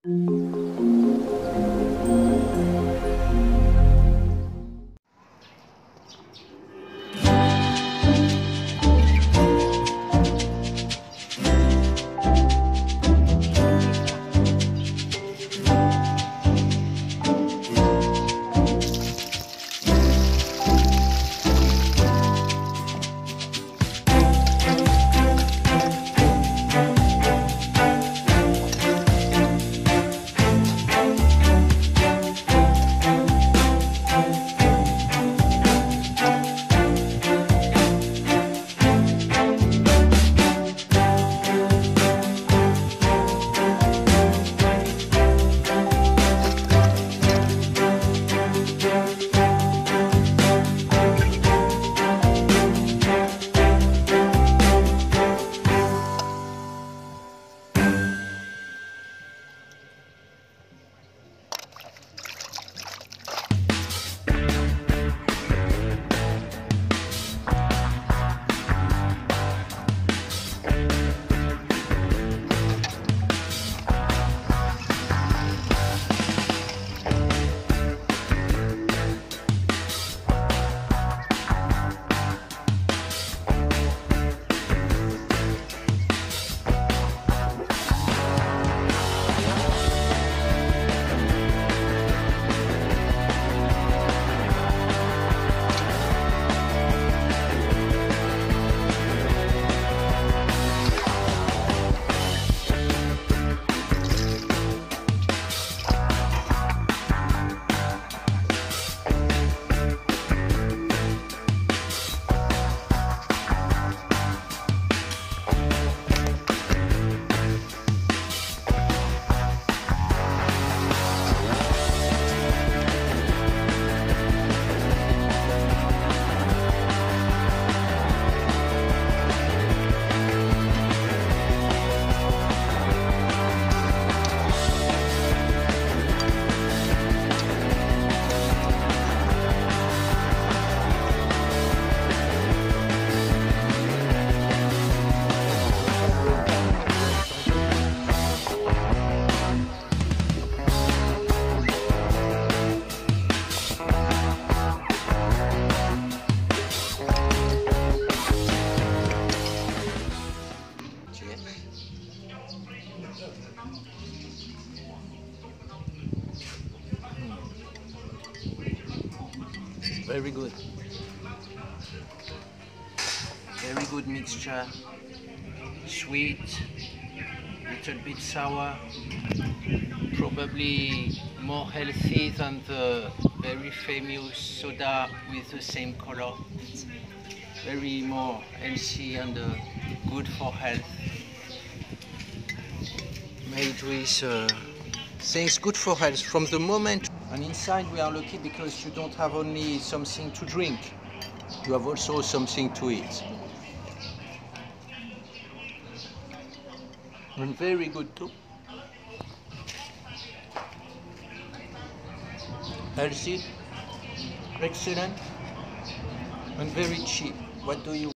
Very good. Very good mixture. Sweet, little bit sour. Probably more healthy than the very famous soda with the same color. Very more healthy and good for health. Made with things good for health from the moment. And inside we are lucky because you don't have only something to drink, you have also something to eat. And very good too. Healthy, excellent, and very cheap. What do you